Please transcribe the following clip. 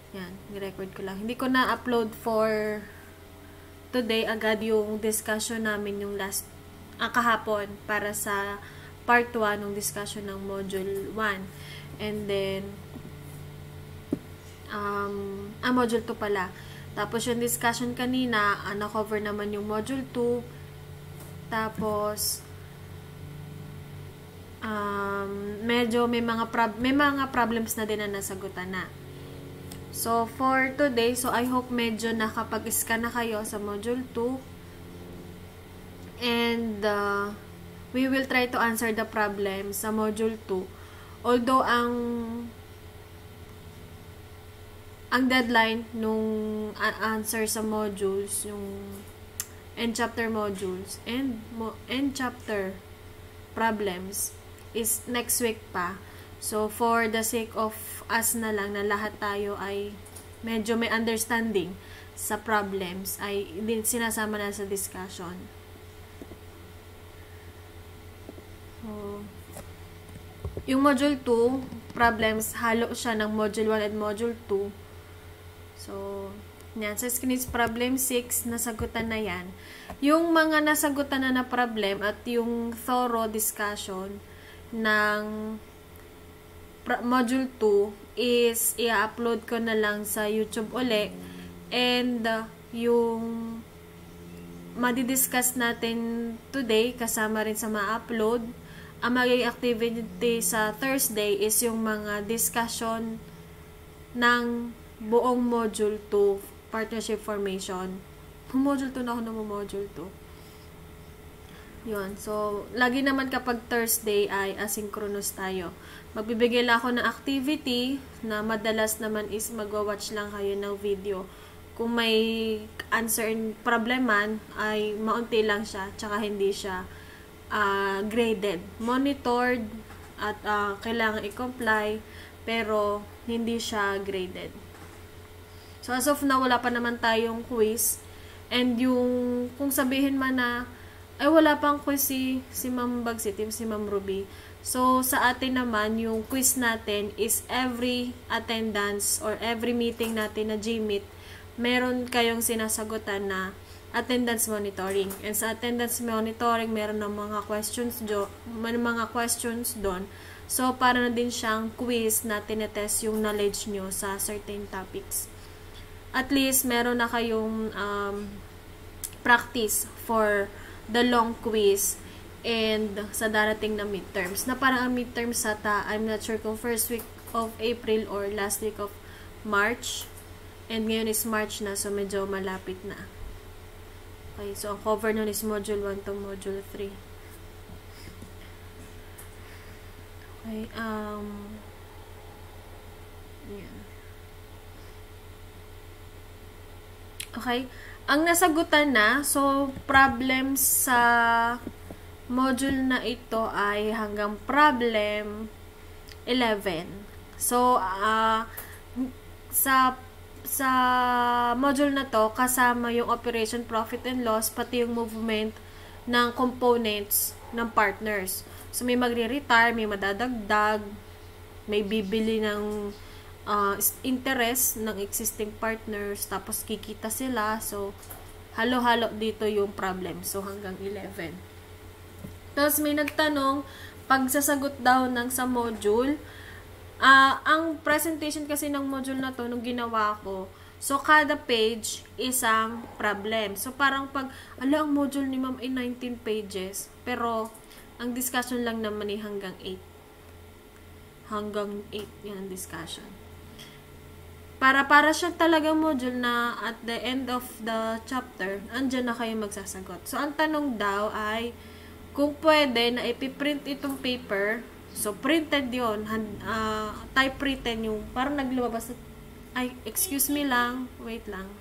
Yan, ni-record ko lang. Hindi ko na-upload for today agad yung discussion namin yung kahapon para sa part 1 ng discussion ng module 1. And then, module 2 pala. Tapos yung discussion kanina, na-cover naman yung module 2. Tapos, medyo may mga problems na din na nasagutan na. So, for today, I hope medyo nakapag-scan na kayo sa module 2. And, we will try to answer the problem sa module 2. Although, ang deadline nung answer sa modules, yung end chapter modules, and chapter problems, is next week pa. So, for the sake of us na lang na lahat tayo ay medyo may understanding sa problems, ay sinasama na sa discussion. So, yung module 2, problems, halo siya ng module 1 and module 2. So, yan. Sa screen problem 6, nasagutan na yan. Yung mga nasagutan na problem at yung thorough discussion ng module 2 is i-upload ko na lang sa YouTube uli. And yung madidiscuss natin today, kasama rin sa ma-upload, ang magiging activity sa Thursday is yung mga discussion ng buong module 2, partnership formation. Module 2 na ako ng module 2. Yun. So, lagi naman kapag Thursday ay asynchronous tayo. Magbibigay lang ako ng activity na madalas naman is magwa-watch lang kayo ng video. Kung may answer in probleman, ay maunti lang siya, tsaka hindi siya graded. Monitored at kailangan i-comply, pero hindi siya graded. So, as of now, wala pa naman tayong quiz. And yung, kung sabihin man na, ay wala pang quiz si Ma'am Bagsitim, si Ma'am Ruby. So, sa atin naman, yung quiz natin is every attendance or every meeting natin na GMeet, meron kayong sinasagutan na attendance monitoring. And sa attendance monitoring, meron ng mga questions doon. So, para na din siyang quiz na tinetest yung knowledge nyo sa certain topics. At least, meron na kayong practice for the long quiz and sa darating na midterms. Na parang ang midterms I'm not sure kung first week of April or last week of March. And ngayon is March na, so medyo malapit na. Okay, so ang cover nun is module 1 to module 3. Okay, yan. Okay, ang nasagutan na, so problems sa module na ito ay hanggang problem 11. So, sa module na to, kasama yung operation, profit and loss, pati yung movement ng components ng partners. So, may magre-retire, may madadagdag, may bibili ng interest ng existing partners, tapos kikita sila. So, halo-halo dito yung problem. So, hanggang 11. Tapos, may nagtanong, pagsasagot daw ng sa module, ang presentation kasi ng module na to, nung ginawa ko, so, kada page, isang problem. So, parang ang module ni ma'am ay 19 pages, pero, ang discussion lang naman ay hanggang 8. Hanggang 8 yan ang discussion. Para siya talagang module na at the end of the chapter, andyan na kayo magsasagot. So, ang tanong daw ay, kung pwede na ipiprint itong paper, so, printed yun, type written yung, parang naglabas, ay, excuse me lang, wait lang.